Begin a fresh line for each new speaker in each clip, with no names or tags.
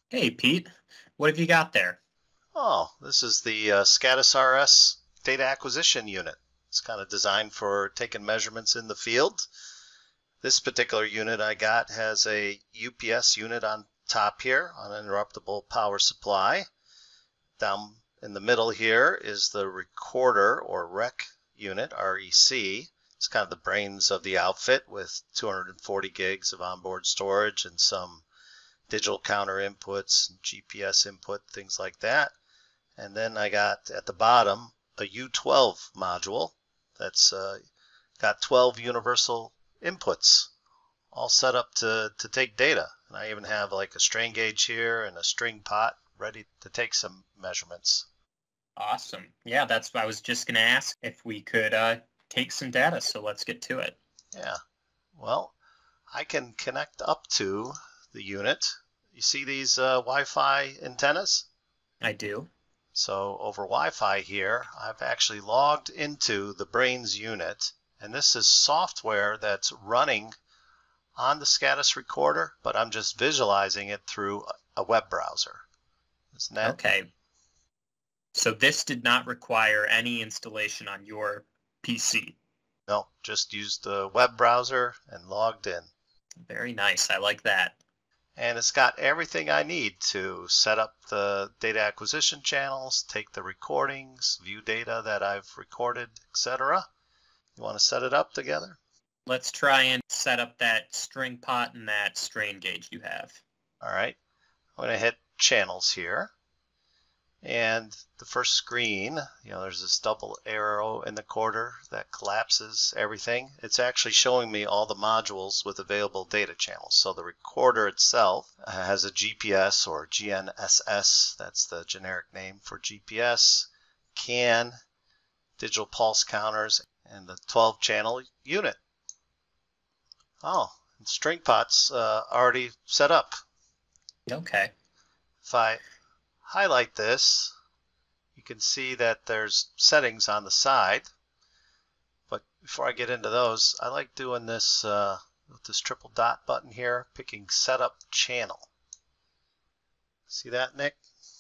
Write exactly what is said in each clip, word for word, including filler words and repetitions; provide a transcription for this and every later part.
Hey Pete, what have you got there?
Oh, this is the uh, SCADAS R S data acquisition unit. It's kind of designed for taking measurements in the field. This particular unit I got has a U P S unit on top here, uninterruptible power supply. Down in the middle here is the recorder or rec unit, R E C. It's kind of the brains of the outfit with two hundred forty gigs of onboard storage and some digital counter inputs, G P S input, things like that. And then I got at the bottom a U twelve module that's uh, got twelve universal inputs all set up to, to take data. And I even have like a strain gauge here and a string pot ready to take some measurements.
Awesome. Yeah, that's what I was just going to ask if we could uh, take some data, so let's get to it.
Yeah, well, I can connect up to the unit. You see these uh, Wi-Fi antennas?
I do.
So over Wi-Fi here, I've actually logged into the Brains unit, and this is software that's running on the SCADAS recorder, but I'm just visualizing it through a web browser. Isn't that?
Okay. So this did not require any installation on your P C.
No, just used the web browser and logged in.
Very nice. I like that.
And it's got everything I need to set up the data acquisition channels, take the recordings, view data that I've recorded, et cetera. You want to set it up together?
Let's try and set up that string pot and that strain gauge you have.
All right. I'm going to hit channels here. And the first screen, you know, there's this double arrow in the corner that collapses everything. It's actually showing me all the modules with available data channels. So the recorder itself has a G P S or G N S S, that's the generic name for G P S, C A N, digital pulse counters, and the twelve channel unit. Oh, and string pot's uh, already set up.
Okay.
If I highlight this, you can see that there's settings on the side. But before I get into those, I like doing this uh, with this triple dot button here, picking Setup Channel. See that, Nick?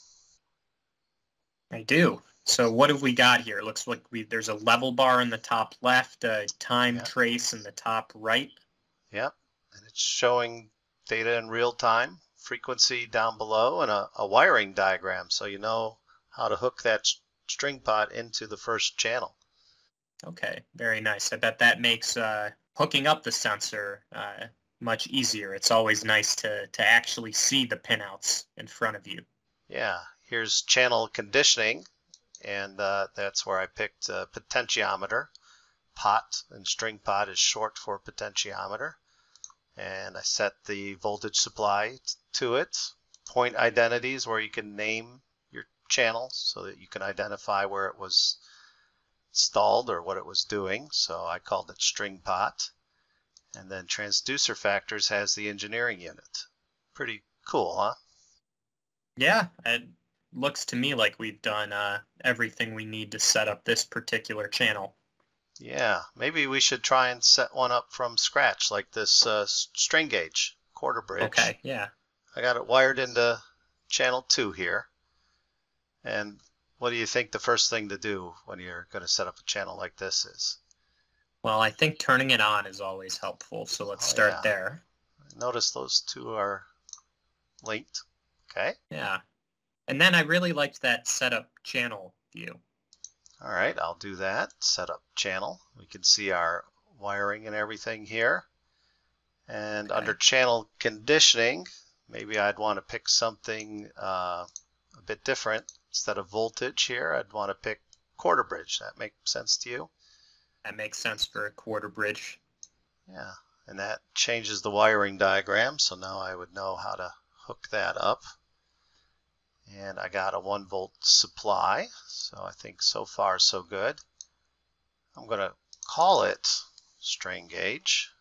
I do. So what have we got here? It looks like we there's a level bar in the top left, a time
Yeah,
trace in the top right.
yep. And it's showing data in real time, frequency down below, and a, a wiring diagram so you know how to hook that string pot into the first channel.
Okay, very nice. I bet that makes uh, hooking up the sensor uh, much easier. It's always nice to, to actually see the pinouts in front of you.
Yeah, here's channel conditioning, and uh, that's where I picked uh, potentiometer. Pot, and string pot is short for potentiometer. And I set the voltage supply to it. Point identities where you can name your channel so that you can identify where it was installed or what it was doing. So I called it string pot. And then transducer factors has the engineering unit. Pretty cool, huh?
Yeah, it looks to me like we've done uh, everything we need to set up this particular channel.
Yeah, maybe we should try and set one up from scratch like this uh, string gauge quarter bridge.
Okay, yeah.
I got it wired into channel two here. And what do you think the first thing to do when you're going to set up a channel like this is?
Well, I think turning it on is always helpful, so let's
Oh
start
yeah,
there.
notice those two are linked. Okay,
Yeah. And then I really liked that setup channel view.
all right, I'll do that. Set up channel. We can see our wiring and everything here. And under
Okay.
channel conditioning, maybe I'd want to pick something uh, a bit different. Instead of voltage here, I'd want to pick quarter bridge. That make sense to you?
That makes sense for a quarter bridge.
Yeah, and that changes the wiring diagram, so now I would know how to hook that up. And I got a one volt supply, so I think so far so good. I'm going to call it strain gauge.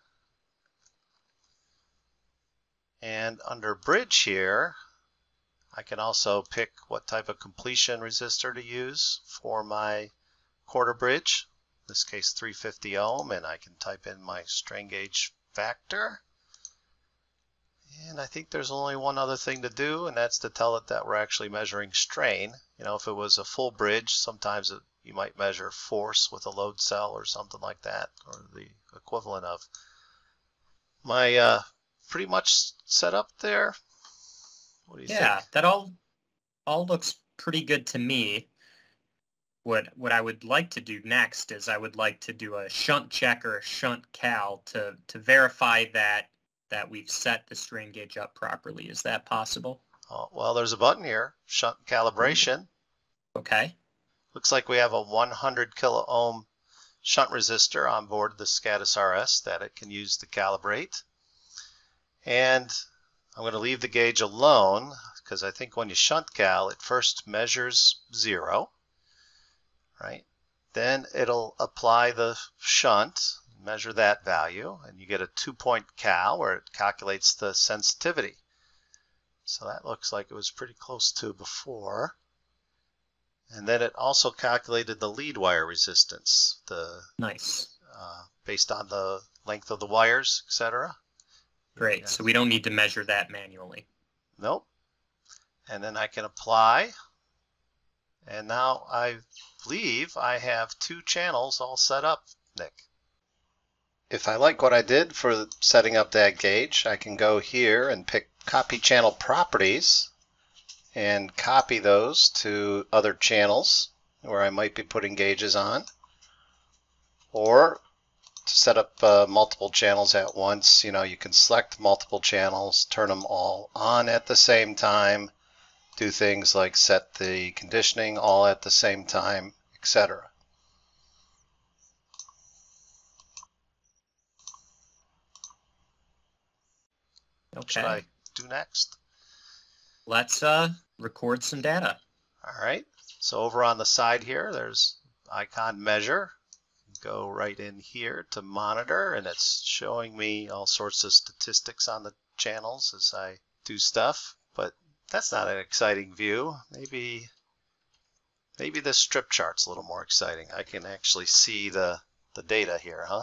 And under bridge here, I can also pick what type of completion resistor to use for my quarter bridge. In this case three fifty ohm, and I can type in my strain gauge factor. And I think there's only one other thing to do, and that's to tell it that we're actually measuring strain. You know, if it was a full bridge, sometimes it, you might measure force with a load cell or something like that, or the equivalent of. My uh, pretty much set up there. What do you think?
Yeah, that all all looks pretty good to me. What what I would like to do next is I would like to do a shunt check or a shunt cal to to verify that that we've set the strain gauge up properly. Is that possible?
Oh, well, there's a button here, shunt calibration.
Okay.
Looks like we have a one hundred kilo ohm shunt resistor on board the SCADAS R S that it can use to calibrate. And I'm going to leave the gauge alone because I think when you shunt cal, it first measures zero, right? Then it'll apply the shunt, measure that value, and you get a two-point cal where it calculates the sensitivity. So that looks like it was pretty close to before. And then it also calculated the lead wire resistance, the
Nice.
uh, based on the length of the wires, et cetera.
Great.
Yeah.
So we don't need to measure that manually.
Nope. And then I can apply. And now I believe I have two channels all set up, Nick. If I like what I did for setting up that gauge, I can go here and pick Copy Channel Properties and copy those to other channels where I might be putting gauges on. Or to set up uh, multiple channels at once, you know, you can select multiple channels, turn them all on at the same time, do things like set the conditioning all at the same time, et cetera.
Okay.
What should I do next?
Let's uh, record some data.
All right. So over on the side here, there's icon measure. Go right in here to monitor, and it's showing me all sorts of statistics on the channels as I do stuff. But that's not an exciting view. Maybe maybe this strip chart's a little more exciting. I can actually see the the data here, huh?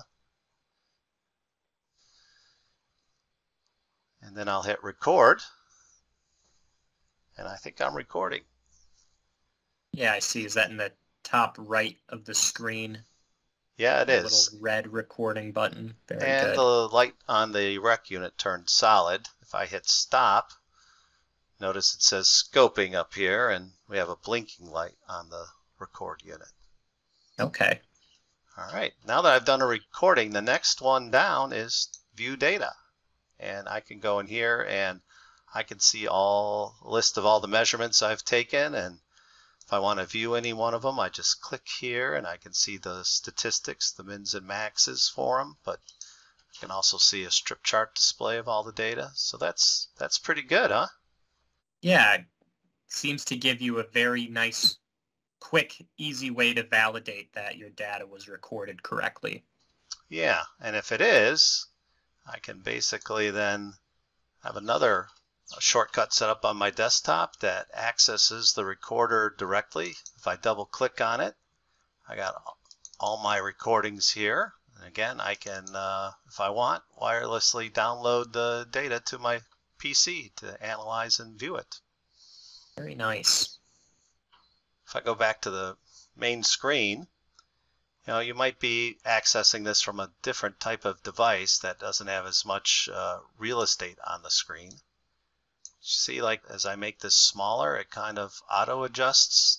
And then I'll hit record, and I think I'm recording.
Yeah, I see. Is that in the top right of the screen?
Yeah, it
The
is.
little red recording button. Very
And
good.
the light on the rec unit turned solid. If I hit stop, notice it says scoping up here, and we have a blinking light on the record unit.
Okay.
All right, now that I've done a recording, the next one down is view data. And I can go in here and I can see all list of all the measurements I've taken, and if I want to view any one of them, I just click here and I can see the statistics, the mins and maxes for them, but I can also see a strip chart display of all the data. So that's that's pretty good, huh?
Yeah, it seems to give you a very nice, quick, easy way to validate that your data was recorded correctly.
Yeah, and if it is, I can basically then have another a shortcut set up on my desktop that accesses the recorder directly. If I double click on it, I got all my recordings here. And again, I can, uh, if I want, wirelessly download the data to my P C to analyze and view it.
Very nice.
If I go back to the main screen, you know, you might be accessing this from a different type of device that doesn't have as much uh, real estate on the screen. See, like as I make this smaller, it kind of auto adjusts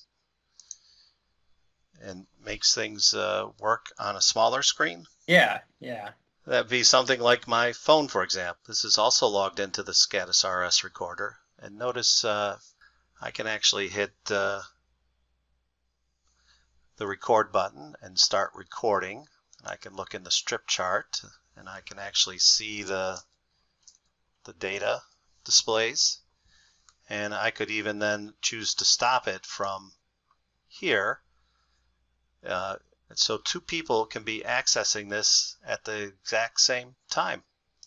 and makes things uh, work on a smaller screen.
Yeah, yeah.
That'd be something like my phone, for example. This is also logged into the SCADAS R S recorder. And notice uh, I can actually hit uh, the record button and start recording. And I can look in the strip chart and I can actually see the the data displays, and I could even then choose to stop it from here. Uh, so two people can be accessing this at the exact same time.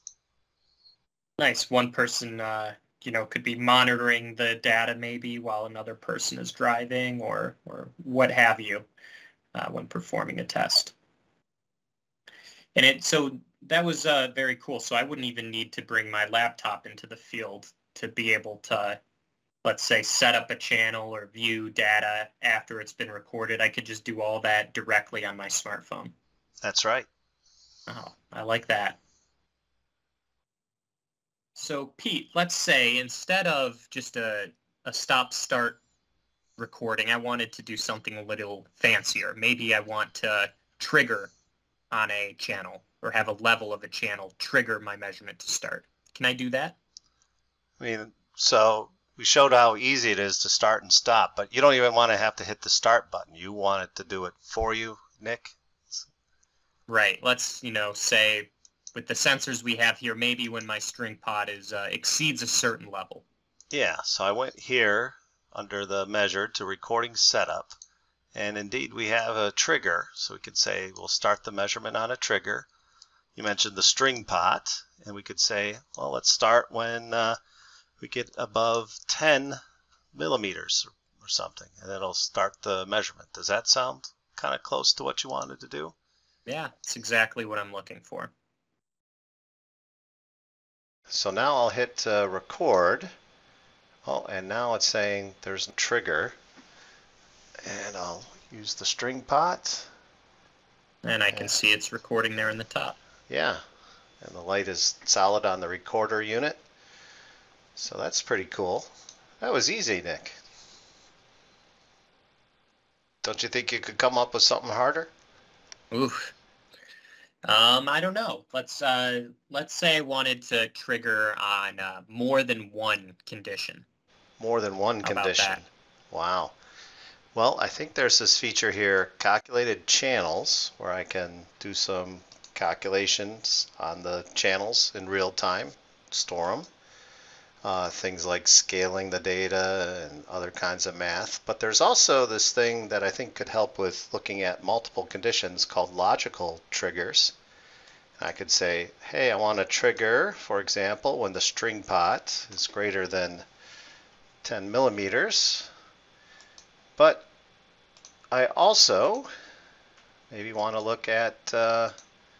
Nice. One person, uh, you know, could be monitoring the data maybe while another person is driving or, or what have you uh, when performing a test. And it so that was uh, very cool. So I wouldn't even need to bring my laptop into the field to be able to, let's say, set up a channel or view data after it's been recorded. I could just do all that directly on my smartphone.
That's right.
Oh, I like that. So Pete, let's say instead of just a, a stop-start recording, I wanted to do something a little fancier. Maybe I want to trigger on a channel or have a level of a channel trigger my measurement to start. Can I do that?
I mean, so we showed how easy it is to start and stop, but you don't even want to have to hit the start button. You want it to do it for you, Nick?
Right. Let's, you know, say with the sensors we have here, maybe when my string pot is uh, exceeds a certain level.
Yeah, so I went here under the measure to recording setup, and indeed we have a trigger, so we could say we'll start the measurement on a trigger. You mentioned the string pot, and we could say, well, let's start when uh, we get above ten millimeters or, or something, and it'll start the measurement. Does that sound kind of close to what you wanted to do?
Yeah, it's exactly what I'm looking for.
So now I'll hit uh, record. Oh, and now it's saying there's a trigger, and I'll use the string pot.
And I can
and,
see it's recording there in the top.
Yeah, and the light is solid on the recorder unit. So that's pretty cool. That was easy, Nick. Don't you think you could come up with something harder?
Oof. Um, I don't know. Let's uh, let's say I wanted to trigger on uh, more than one condition.
More than one
How about
condition.
that?
Wow. Well, I think there's this feature here, calculated channels, where I can do some calculations on the channels in real time, store them. Uh, things like scaling the data and other kinds of math. But there's also this thing that I think could help with looking at multiple conditions called logical triggers. I could say, hey, I want to trigger, for example, when the string pot is greater than ten millimeters. But I also maybe want to look at uh,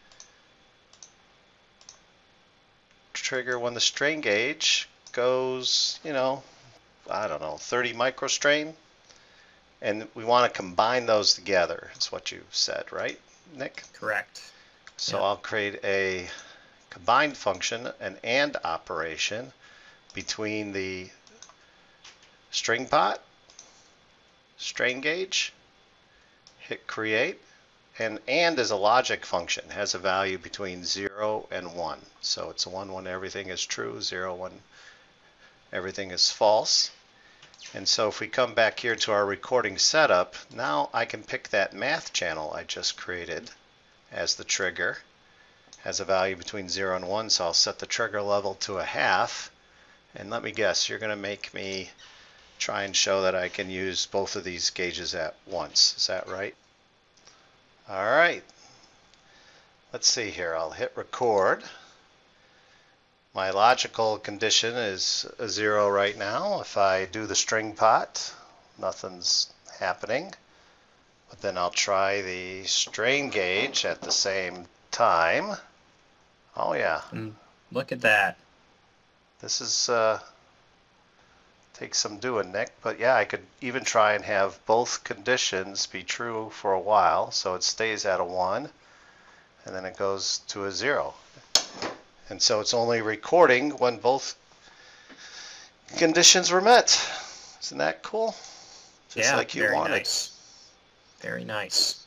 trigger when the strain gauge goes, you know, I don't know, thirty microstrain. And we want to combine those together, is what you said, right, Nick?
Correct.
So
Yep.
I'll create a combined function, an AND operation between the string pot, strain gauge, hit create, and AND is a logic function, it has a value between zero and one. So it's a one when everything is true, zero when everything is false. And so if we come back here to our recording setup, now I can pick that math channel I just created as the trigger. Has a value between zero and one, so I'll set the trigger level to a half. And let me guess, you're going to make me try and show that I can use both of these gauges at once. Is that right? All right. Let's see here. I'll hit record. My logical condition is a zero right now. If I do the string pot, nothing's happening. But then I'll try the strain gauge at the same time. Oh yeah.
And look at that.
This is uh, takes some doing, Nick. But yeah, I could even try and have both conditions be true for a while, so it stays at a one, and then it goes to a zero. And so it's only recording when both conditions were met. Isn't that cool? Just
yeah,
like you
very
wanted.
nice. Very nice.